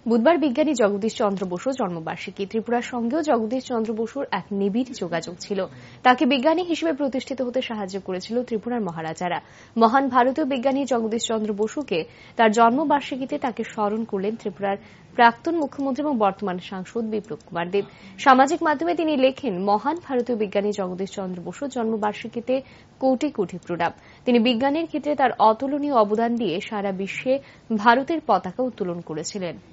বুধবার বিজ্ঞানী জগদীশ চন্দ্র বসুর জন্মবার্ষিকী। ত্রিপুরার সঙ্গেও জগদীশ চন্দ্র বসুর এক নিবিড় যোগাযোগ ছিল। তাকে বিজ্ঞানী হিসেবে প্রতিষ্ঠিত হতে সাহায্য করেছিল ত্রিপুরার মহারাজারা। মহান ভারতীয় বিজ্ঞানী জগদীশ চন্দ্র বসুকে তার জন্মবার্ষিকীতে তাকে স্মরণ করলেন ত্রিপুরার প্রাক্তন মুখ্যমন্ত্রী এবং বর্তমান সাংসদ বিপ্লব কুমার দেব। সামাজিক মাধ্যমে তিনি লেখেন, মহান ভারতীয় বিজ্ঞানী জগদীশ চন্দ্র বসুর জন্মবার্ষিকীতে কোটি কোটি প্রণাম। তিনি বিজ্ঞানের ক্ষেত্রে তার অতুলনীয় অবদান দিয়ে সারা বিশ্বে ভারতের পতাকা উত্তোলন করেছিলেন।